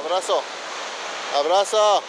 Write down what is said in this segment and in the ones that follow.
Abrazo. Abrazo.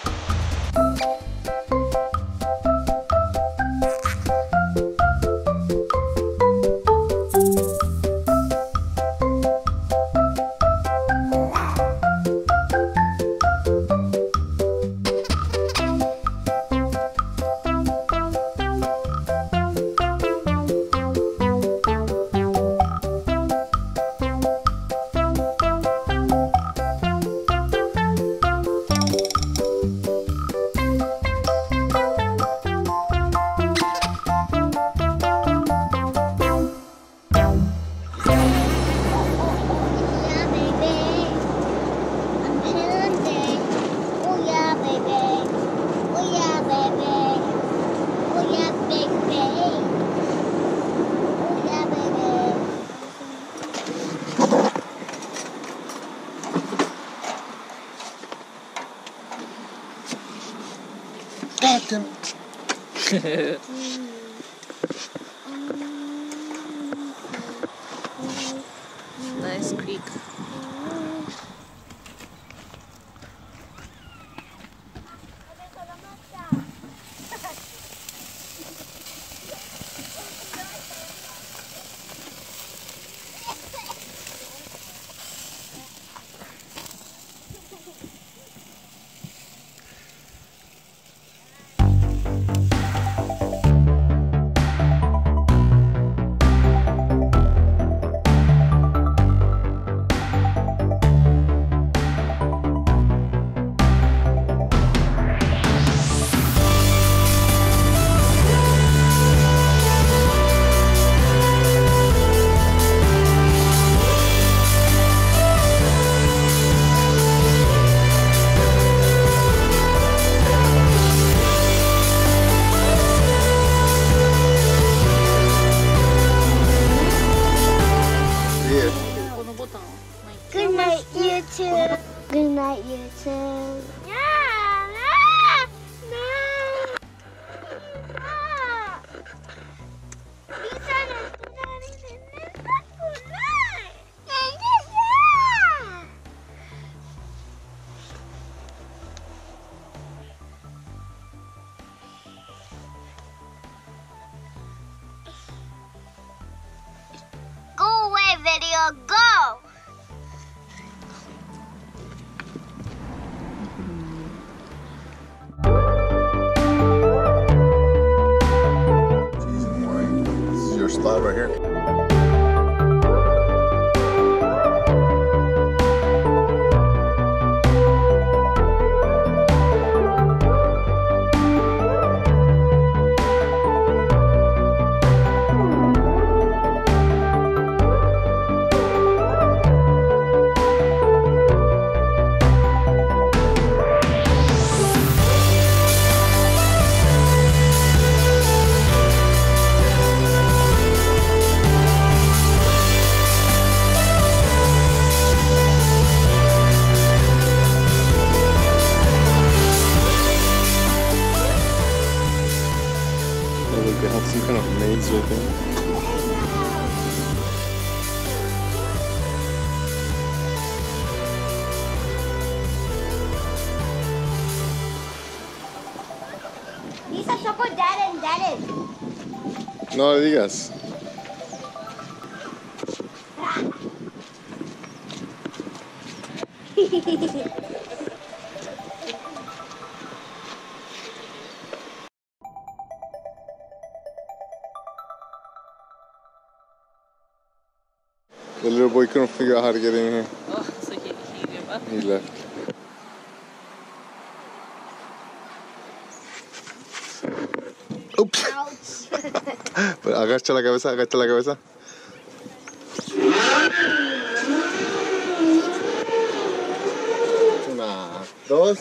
God damn it. Nice creek. Good night, YouTube. Good night, YouTube. Go away, video, go! This is your spot right here. They have some kind of maze right there. Lisa, support Dad and Dad. No le digas. The little boy couldn't figure out how to get in here. Oh, so he gave up? He left. Oops. Ouch. Pero agacha la cabeza, agacha la cabeza. Una, dos.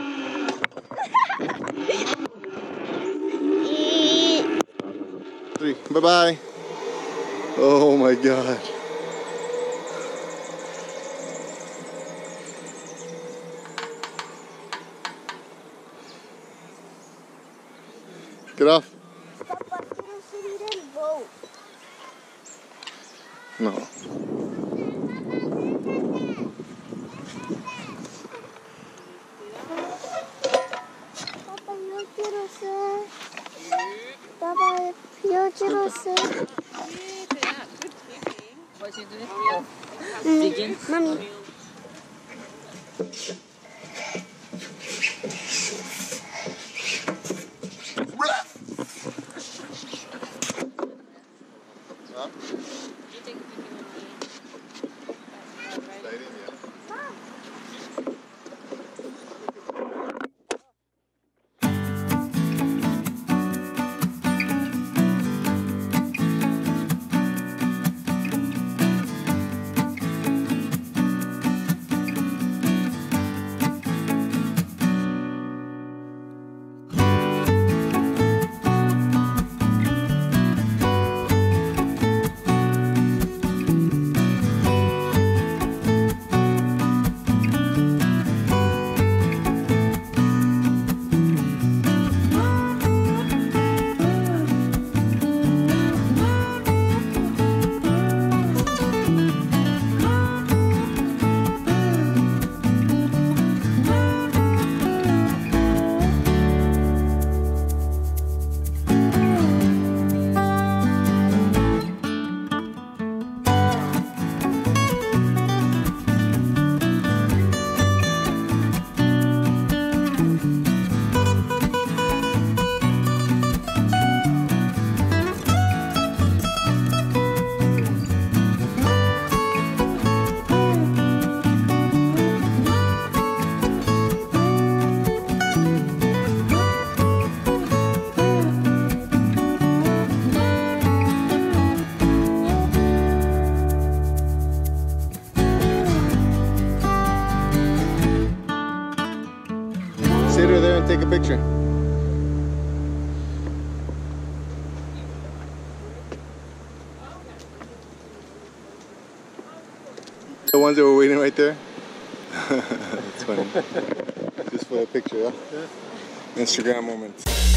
Three. Bye-bye. Oh my God. Get off. Papa, quiero subir el boat. No. Papa, yo quiero ser. Papa, yo quiero ser. What you doing? Digging? Mommy. Sit her there and take a picture. The ones that were waiting right there? That's funny. Just for a picture, huh? Instagram moments.